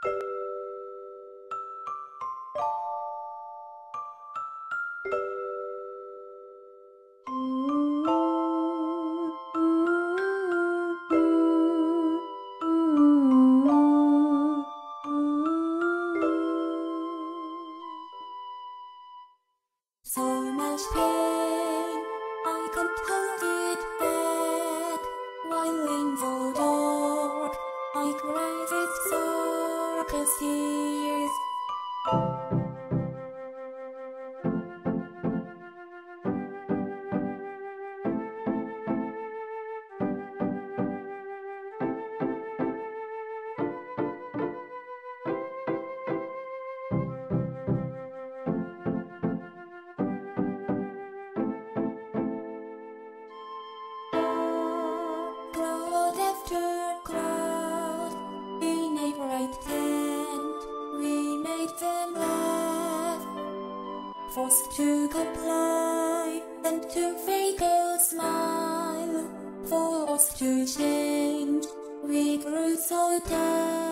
So much pain, I can't hold it back. While in the dark, I cry with circus tears. Crowd after crowd, in a bright tent, we made them laugh. Forced to comply and to fake a smile, forced to change, we grew so tired.